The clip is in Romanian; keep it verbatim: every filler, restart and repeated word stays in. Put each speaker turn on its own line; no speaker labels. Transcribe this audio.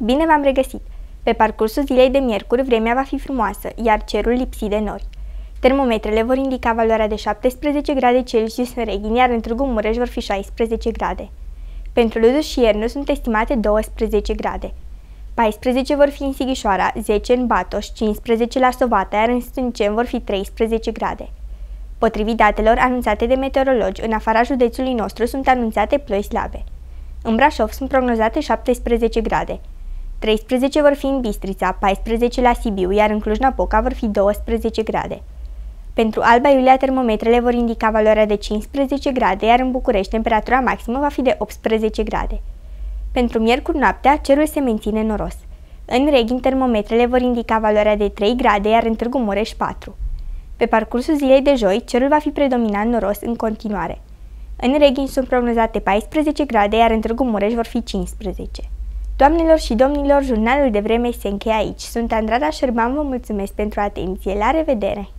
Bine v-am regăsit! Pe parcursul zilei de miercuri, vremea va fi frumoasă, iar cerul lipsit de nori. Termometrele vor indica valoarea de șaptesprezece grade Celsius în Reghin, iar în Târgu Mureș vor fi șaisprezece grade. Pentru Luduș și Iernut sunt estimate douăsprezece grade. paisprezece vor fi în Sighișoara, zece în Batoș, cincisprezece la Sovata, iar în Stânceni vor fi treisprezece grade. Potrivit datelor anunțate de meteorologi, în afara județului nostru sunt anunțate ploi slabe. În Brașov sunt prognozate șaptesprezece grade. treisprezece vor fi în Bistrița, paisprezece la Sibiu, iar în Cluj-Napoca vor fi douăsprezece grade. Pentru Alba Iulia, termometrele vor indica valoarea de cincisprezece grade, iar în București temperatura maximă va fi de optsprezece grade. Pentru miercuri noaptea, cerul se menține noros. În Reghin, termometrele vor indica valoarea de trei grade, iar în Târgu Mureș patru. Pe parcursul zilei de joi, cerul va fi predominant noros în continuare. În Reghin sunt prognozate paisprezece grade, iar în Târgu Mureș vor fi cincisprezece. Doamnelor și domnilor, jurnalul de vreme se încheie aici. Sunt Andrada Șerban, vă mulțumesc pentru atenție. La revedere!